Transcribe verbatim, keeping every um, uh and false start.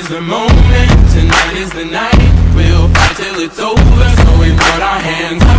is the moment, tonight is the night. We'll fight till it's over, so we put our hands up.